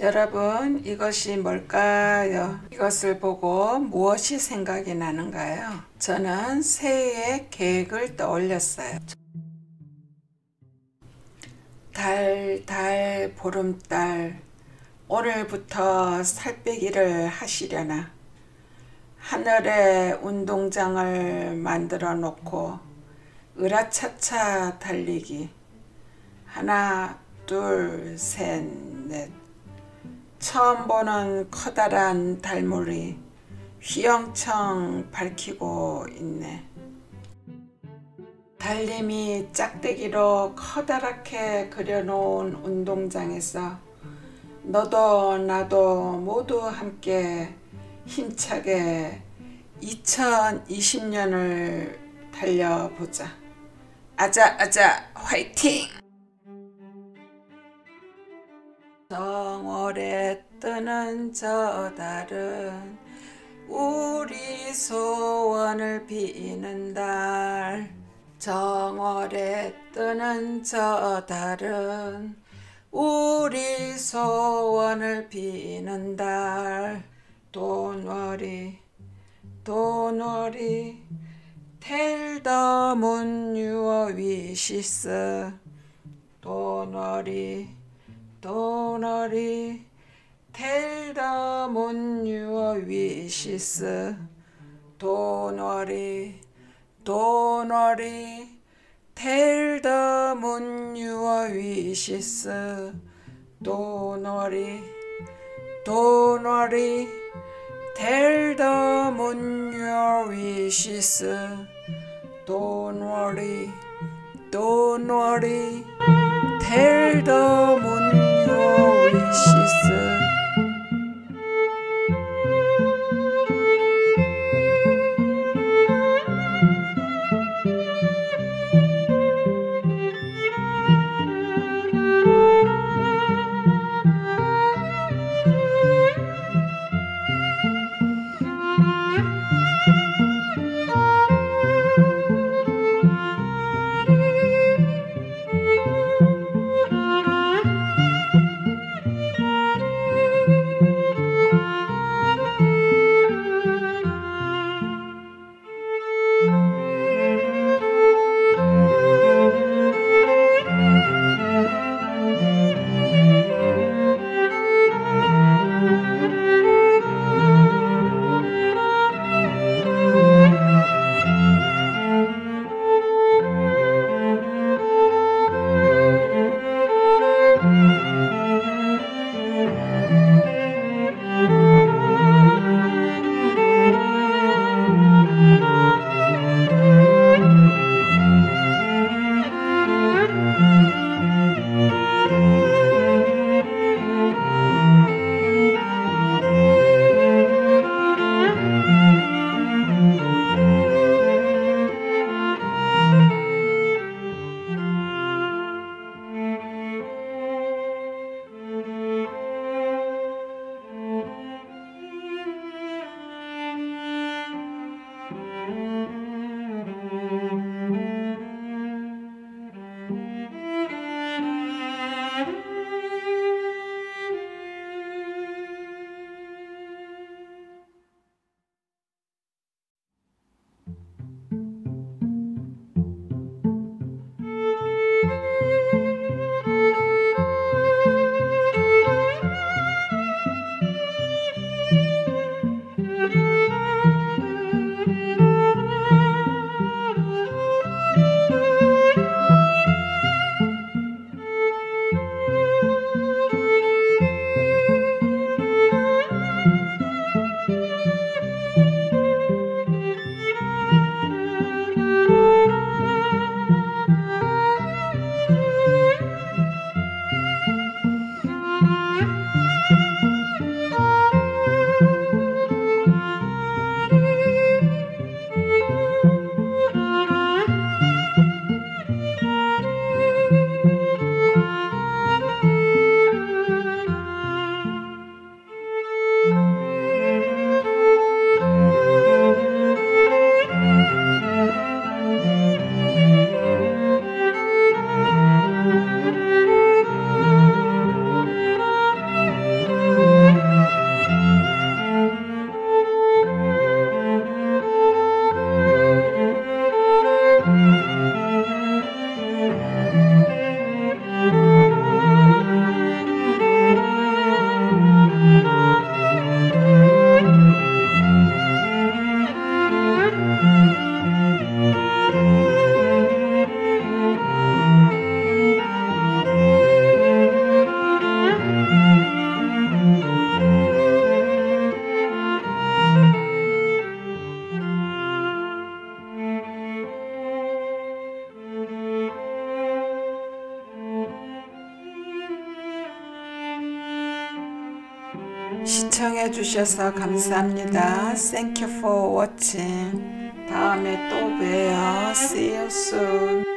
여러분, 이것이 뭘까요? 이것을 보고 무엇이 생각이 나는가요? 저는 새해의 계획을 떠올렸어요. 달, 보름달, 오늘부터 살 빼기를 하시려나? 하늘에 운동장을 만들어 놓고 으라차차 달리기. 하나, 둘, 셋, 넷. 처음 보는 커다란 달물이 휘영청 밝히고 있네. 달님이 짝대기로 커다랗게 그려놓은 운동장에서 너도 나도 모두 함께 힘차게 2020년을 달려보자. 아자 화이팅! 정월에 뜨는 저 달은 우리 소원을 비는 달. 정월에 뜨는 저 달은 우리 소원을 비는 달. Don't worry, tell the moon your wishes. Don't worry, tell the moon your wishes. Don't worry, tell the moon your wishes. Don't worry, tell the moon your wishes. Don't worry, tell the moon your wishes. 시청해 주셔서 감사합니다. Thank you for watching. 다음에 또 봬요. See you soon.